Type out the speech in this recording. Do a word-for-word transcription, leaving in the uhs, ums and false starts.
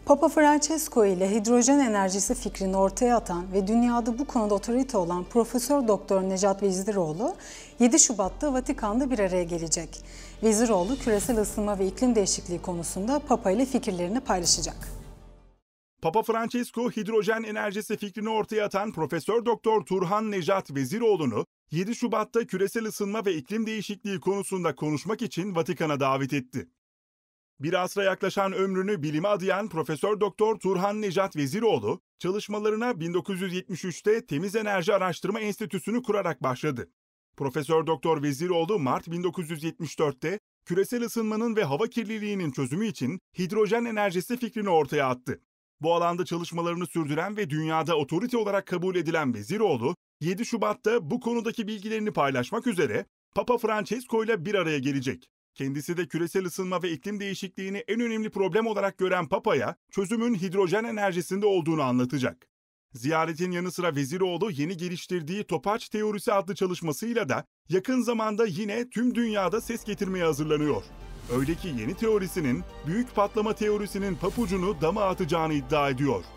Papa Francesco ile hidrojen enerjisi fikrini ortaya atan ve dünyada bu konuda otorite olan Profesör Doktor Necat Veziroğlu yedi Şubat'ta Vatikan'da bir araya gelecek. Veziroğlu küresel ısınma ve iklim değişikliği konusunda Papa ile fikirlerini paylaşacak. Papa Francesco hidrojen enerjisi fikrini ortaya atan Profesör Doktor Turhan Necat Veziroğlu'nu yedi Şubat'ta küresel ısınma ve iklim değişikliği konusunda konuşmak için Vatikan'a davet etti. Bir asra yaklaşan ömrünü bilime adayan Profesör Doktor Turhan Necat Veziroğlu, çalışmalarına bin dokuz yüz yetmiş üçte Temiz Enerji Araştırma Enstitüsü'nü kurarak başladı. Profesör Doktor Veziroğlu, Mart bin dokuz yüz yetmiş dörtte küresel ısınmanın ve hava kirliliğinin çözümü için hidrojen enerjisi fikrini ortaya attı. Bu alanda çalışmalarını sürdüren ve dünyada otorite olarak kabul edilen Veziroğlu, yedi Şubat'ta bu konudaki bilgilerini paylaşmak üzere Papa Francesco ile bir araya gelecek. Kendisi de küresel ısınma ve iklim değişikliğini en önemli problem olarak gören Papa'ya çözümün hidrojen enerjisinde olduğunu anlatacak. Ziyaretin yanı sıra Veziroğlu yeni geliştirdiği Topaç teorisi adlı çalışmasıyla da yakın zamanda yine tüm dünyada ses getirmeye hazırlanıyor. Öyle ki yeni teorisinin büyük patlama teorisinin papucunu dama atacağını iddia ediyor.